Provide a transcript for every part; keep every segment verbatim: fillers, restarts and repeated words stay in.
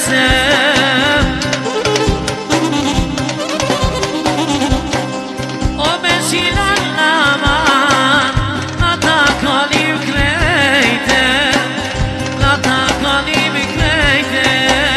se O beşila naman Nata kalim krejte Nata kalim krejte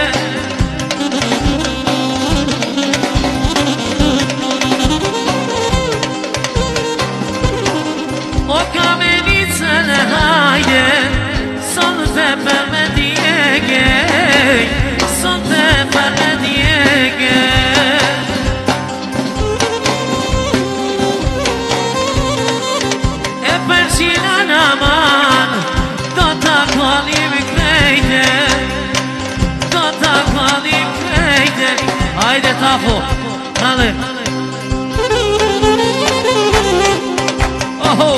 O kamenicën hajde Son të për me djegej Son të për me djegej E për qina naman Do të kalim krejte Do të kalim krejte Hajde tapo Hale Oho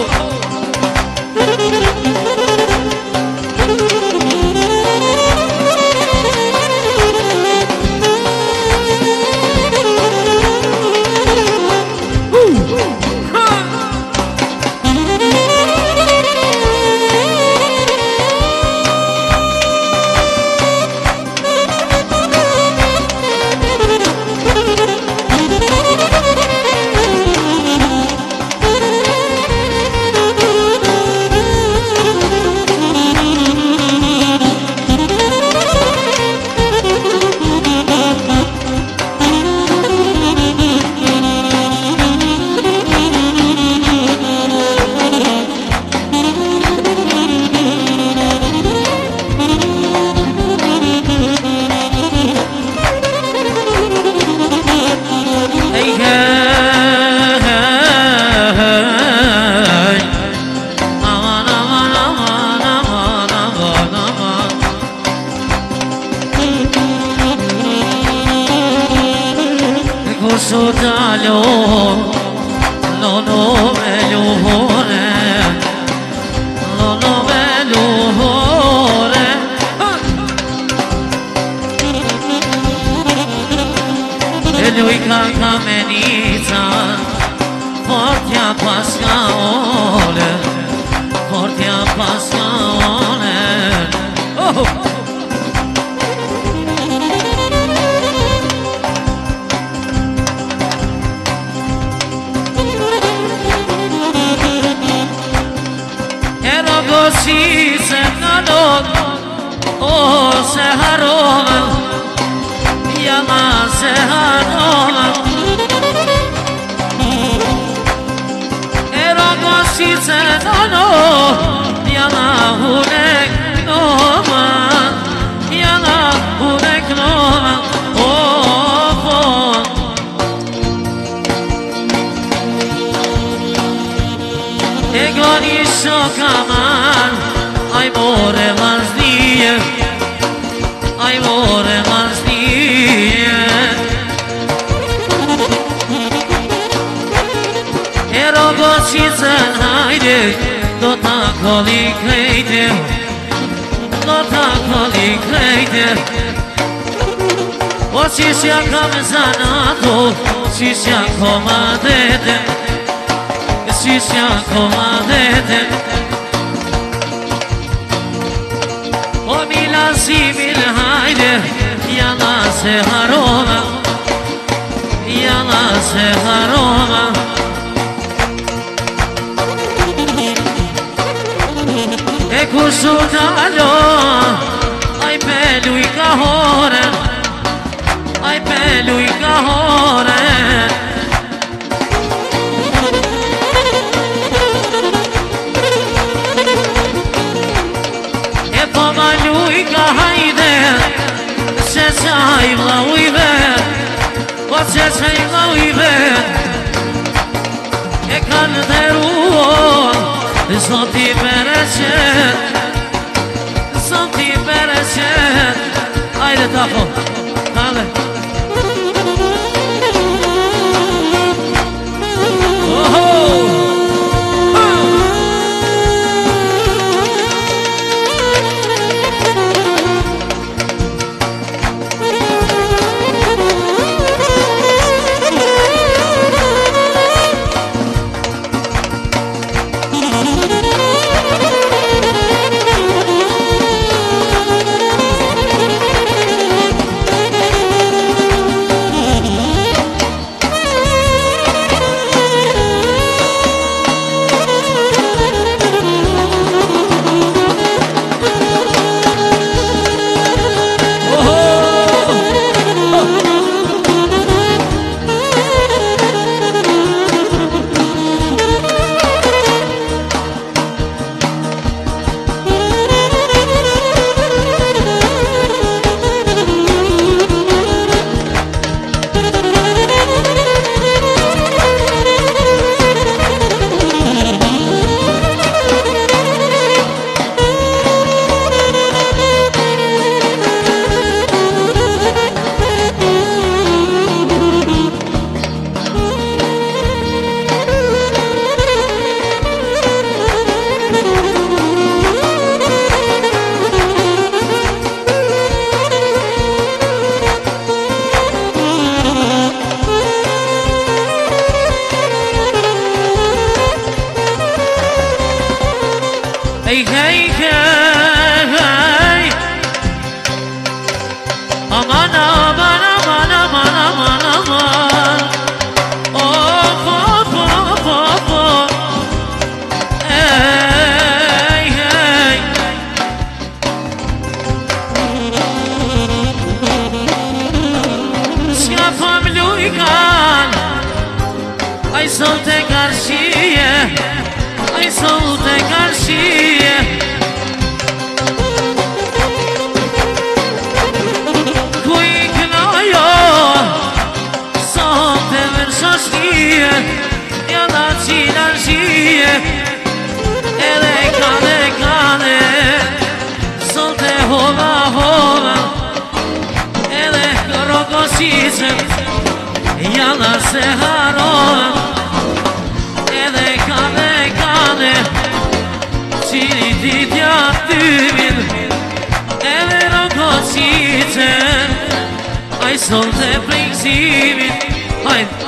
Sotalo, no no me lo jore, no no me lo jore. E lui ca menita, portia pascaole, portia pascaole. Oh. Si se nanot o se haromen Jama se haromen Erogo si se nanot Jama hunek noman Jama hunek noman O fon Egon isho kaman Aj more mazdije, aj more mazdije E rogoqicën hajde, do ta koli krejte Do ta koli krejte O qishja kam zanato, qishja koma dete Qishja koma dete O milazimin hajde, jana se haroma, jana se haroma E kushu talo, aj pelu i ka hore, aj pelu i ka hore Hajde, se qaj vlau i vet O se qaj vlau i vet E kanë të ruon Zoti bereqet Zoti bereqet Hajde tapo, hale Oho kan Aj sot e karshie Aj sot e karshie Ku i knajo Sot e vërshashnie Ja da qina shie Edhe kane kane Sot e hova hova Edhe rogosicën Jana se harohen Edhe kane kane Qini ditja tymin Edhe rogosicën Aj sol të pringzimin Hajde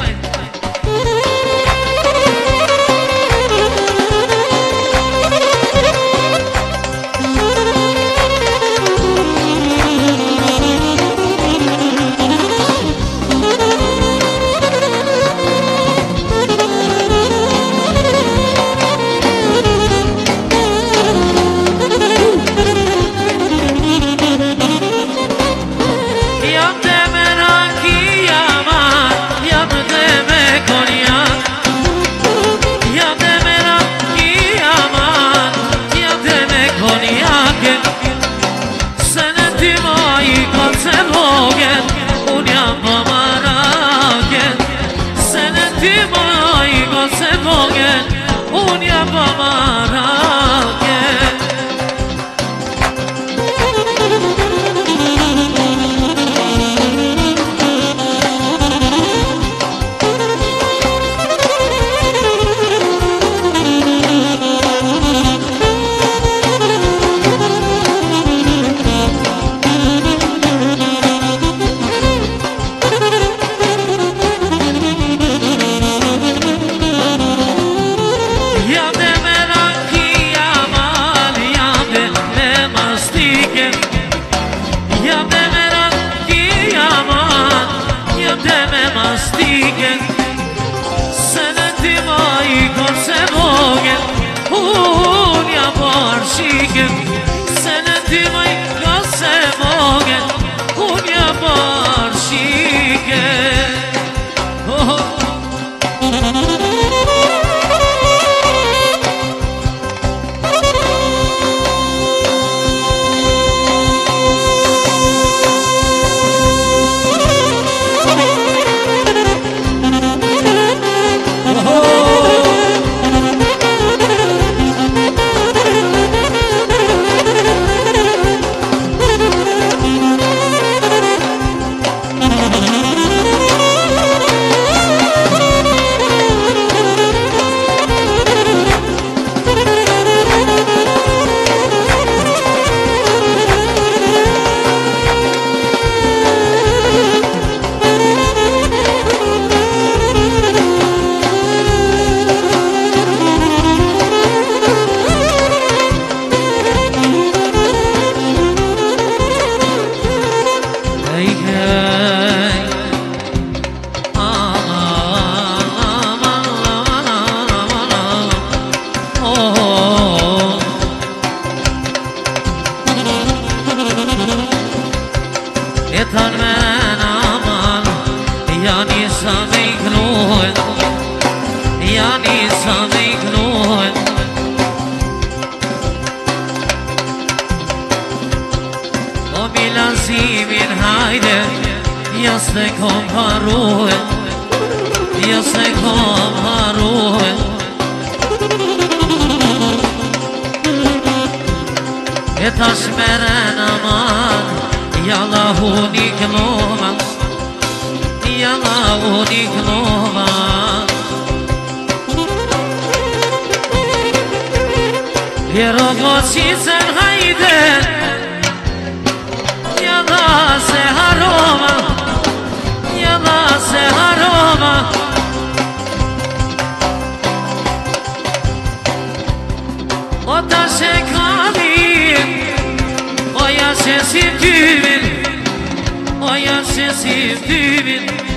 Sensitive,